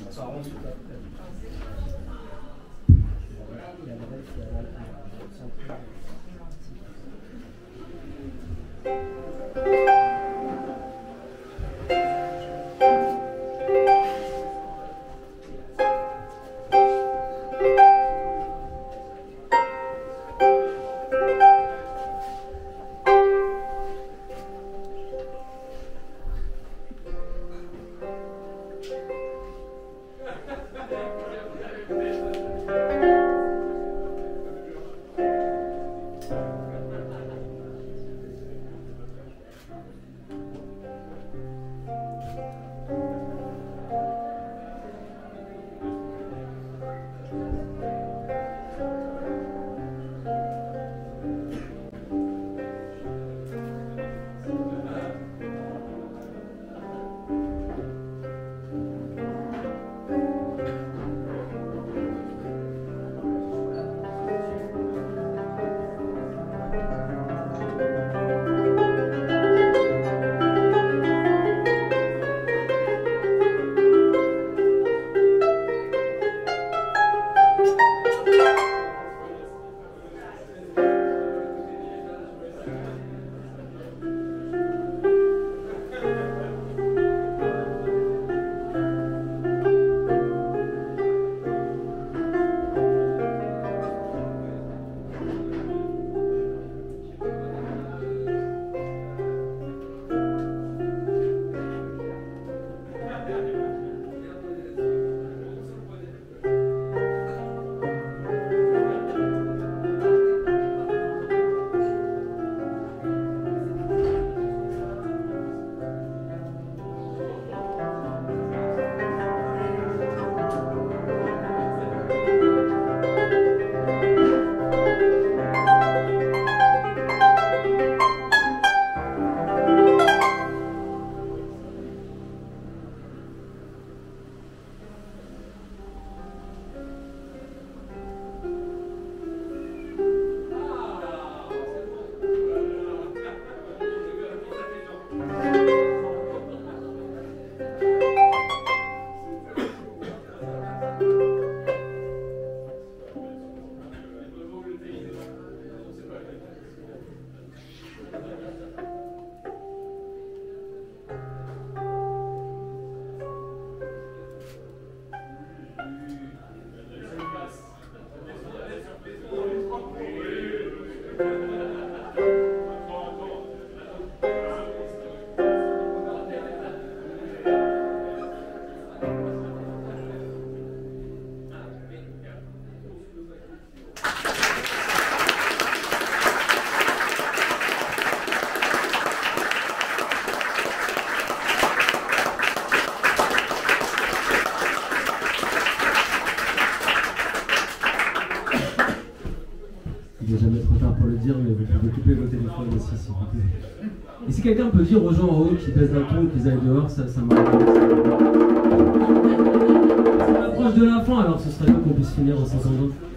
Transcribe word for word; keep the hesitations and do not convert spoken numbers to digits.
aussi, s'il vous plaît. Et si quelqu'un peut dire aux gens en haut qui baissent d'un ton, qu'ils aillent dehors, ça, ça m'arrive. On approche de la fin, alors ce serait bien qu'on puisse finir en s'entendant.